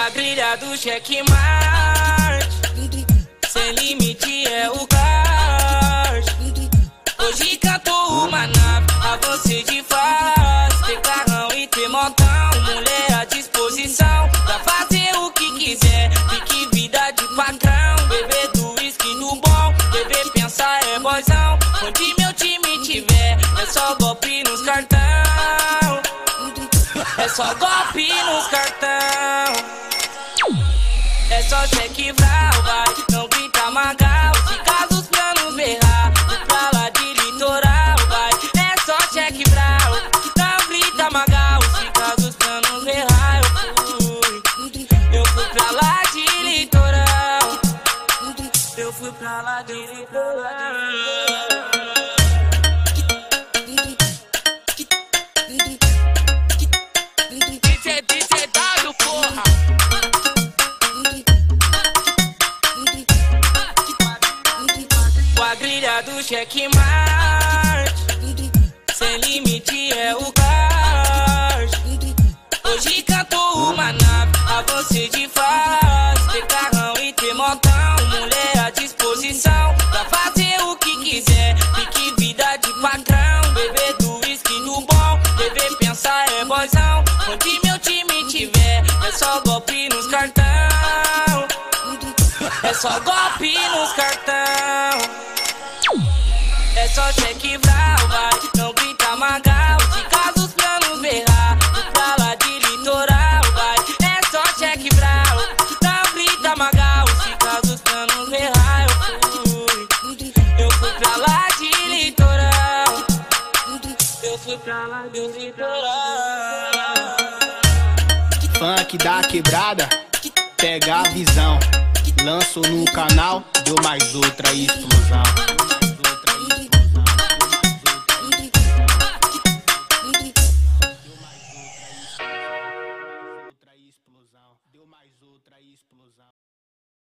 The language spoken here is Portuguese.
a grelha do checkmate, sem limite é o kart. Hoje canto uma nave, avancei de fase. Ter carrão e ter montão, mulher à disposição pra fazer o que quiser. Fique vida de patrão, beber do whisky no bom, beber pensar é boizão. Onde meu time tiver, é só golpe nos cartão. É só golpe nos cartão. É só cheque vral, vai, não grita magal. Se caso os planos berrar, fui pra lá de litoral, vai. É só cheque vral, não grita magal. Se caso os planos berrar, eu fui pra lá de litoral. Eu fui pra lá de litoral. Do checkmate, sem limite é o kart. Hoje canto uma nave, avancei de fase. Ter carrão e ter montão, mulher à disposição pra fazer o que quiser. Fique vida de patrão, beber do whisky no bom, beber pensar é boizão. Onde meu time tiver, é só golpe nos cartão. É só golpe nos cartão. É só cheque vral, vai, não grita magal. Se caso os planos berrar, fui pra lá de litoral, vai. É só cheque vral, não grita magal. Se caso os planos berrar, eu fui pra lá de litoral. Eu fui pra lá de litoral. Funk da quebrada, pega a visão. Lanço no canal, deu mais outra explosão.